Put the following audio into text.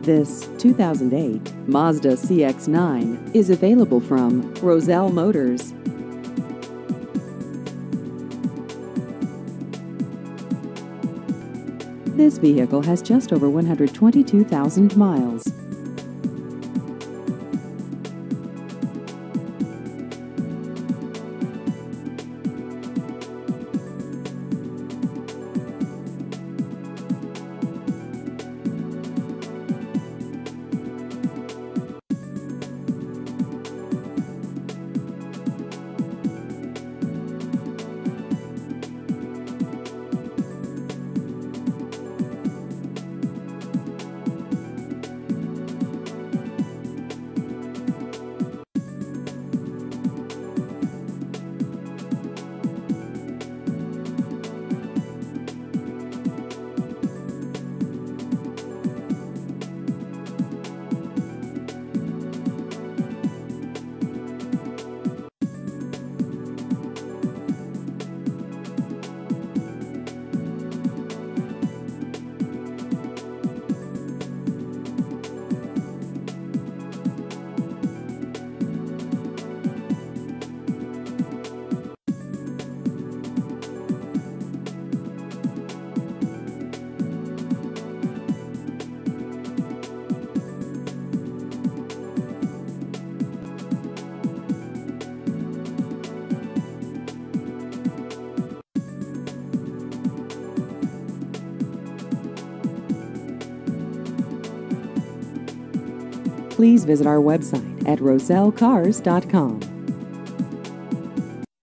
This 2008 Mazda CX-9 is available from Roselle Motors. This vehicle has just over 122,000 miles. Please visit our website at rosellcars.com.